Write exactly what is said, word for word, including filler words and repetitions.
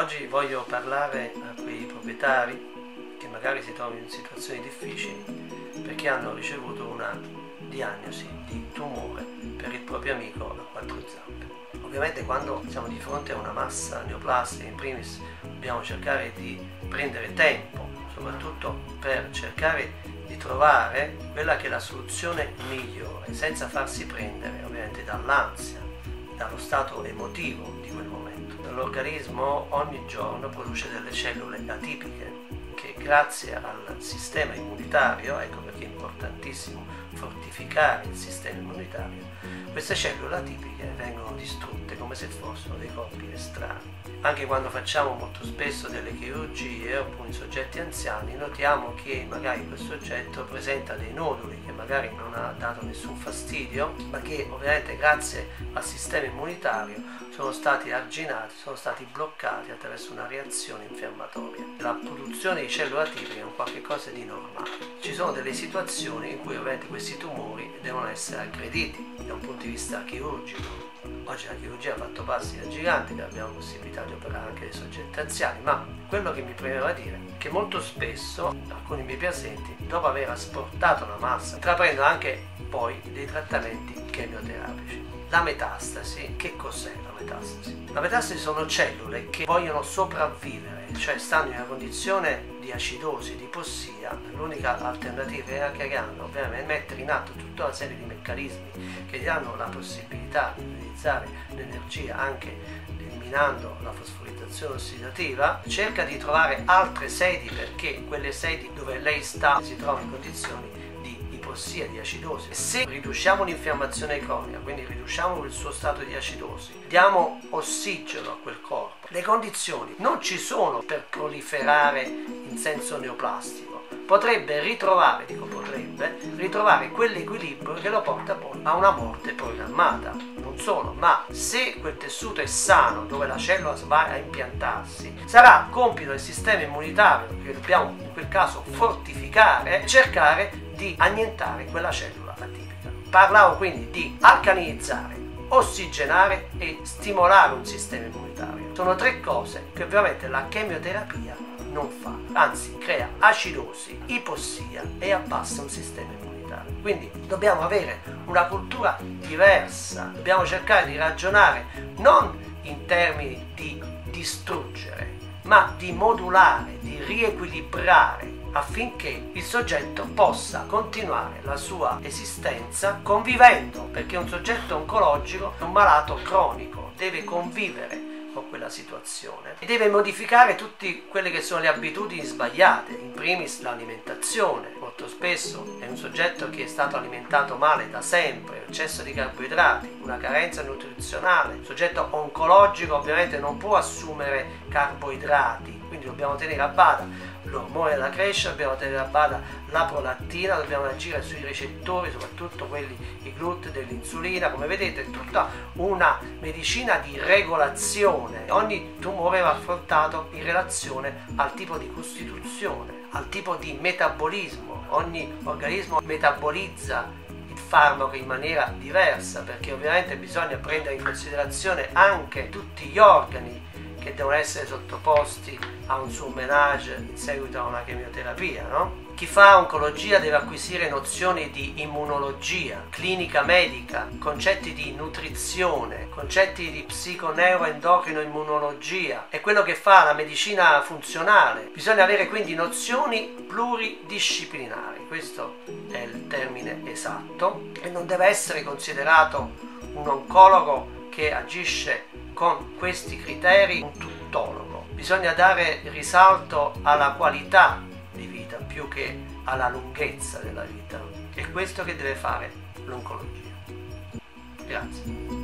Oggi voglio parlare a quei proprietari che magari si trovano in situazioni difficili perché hanno ricevuto una diagnosi di tumore per il proprio amico a quattro zampe. Ovviamente quando siamo di fronte a una massa neoplastica, in primis dobbiamo cercare di prendere tempo, soprattutto per cercare di trovare quella che è la soluzione migliore, senza farsi prendere ovviamente dall'ansia, dallo stato emotivo di quel momento. L'organismo ogni giorno produce delle cellule atipiche che grazie al sistema immunitario, ecco perché è importantissimo fortificare il sistema immunitario, queste cellule atipiche vengono distrutte come se fossero dei corpi estranei. Anche quando facciamo molto spesso delle chirurgie oppure in soggetti anziani, notiamo che magari quel soggetto presenta dei noduli che magari non ha dato nessun fastidio, ma che ovviamente grazie al sistema immunitario sono stati arginati, sono stati bloccati attraverso una reazione infiammatoria. La produzione di cellule atipiche è un qualche cosa di normale. Ci sono delle situazioni in cui ovviamente questi tumori devono essere aggrediti da un punto di vista chirurgico. Oggi la chirurgia ha fatto passi da gigante, che abbiamo possibilità di operare anche dei soggetti anziani, ma quello che mi premeva dire è che molto spesso alcuni miei pazienti, dopo aver asportato una massa, intraprendono anche poi dei trattamenti chemioterapici. La metastasi, che cos'è la metastasi? La metastasi sono cellule che vogliono sopravvivere, cioè stanno in una condizione di acidosi, di ipossia. L'unica alternativa che hanno ovviamente è mettere in atto tutta una serie di meccanismi che danno la possibilità di utilizzare l'energia anche eliminando la fosforilizzazione ossidativa. Cerca di trovare altre sedi perché quelle sedi dove lei sta si trovano in condizioni ipossia, di acidosi. Se riduciamo l'infiammazione cronica, quindi riduciamo il suo stato di acidosi, diamo ossigeno a quel corpo, le condizioni non ci sono per proliferare in senso neoplastico. Potrebbe ritrovare, dico potrebbe, ritrovare quell'equilibrio che lo porta poi a una morte programmata. Non solo, ma se quel tessuto è sano, dove la cellula va a impiantarsi, sarà compito del sistema immunitario, che dobbiamo in quel caso fortificare, cercare di annientare quella cellula atipica. Parlavo quindi di alcalinizzare, ossigenare e stimolare un sistema immunitario. Sono tre cose che ovviamente la chemioterapia non fa, anzi crea acidosi, ipossia e abbassa un sistema immunitario. Quindi dobbiamo avere una cultura diversa, dobbiamo cercare di ragionare non in termini di distruggere, ma di modulare, di riequilibrare affinché il soggetto possa continuare la sua esistenza convivendo, perché un soggetto oncologico è un malato cronico, deve convivere con quella situazione e deve modificare tutte quelle che sono le abitudini sbagliate, in primis l'alimentazione. Molto spesso è un soggetto che è stato alimentato male da sempre, eccesso di carboidrati, una carenza nutrizionale. Il soggetto oncologico ovviamente non può assumere carboidrati, quindi dobbiamo tenere a bada l'ormone della crescita, dobbiamo tenere a bada la prolattina, dobbiamo agire sui recettori, soprattutto quelli i GLUT dell'insulina. Come vedete è tutta una medicina di regolazione. Ogni tumore va affrontato in relazione al tipo di costituzione, al tipo di metabolismo. Ogni organismo metabolizza il farmaco in maniera diversa, perché ovviamente bisogna prendere in considerazione anche tutti gli organi che devono essere sottoposti a un surmenage in seguito a una chemioterapia, no? Chi fa oncologia deve acquisire nozioni di immunologia, clinica medica, concetti di nutrizione, concetti di psiconeuroendocrino-immunologia. È quello che fa la medicina funzionale. Bisogna avere quindi nozioni pluridisciplinari, questo è il termine esatto, e non deve essere considerato un oncologo che agisce con questi criteri un tuttologo. Bisogna dare risalto alla qualità di vita più che alla lunghezza della vita. È questo che deve fare l'oncologia. Grazie.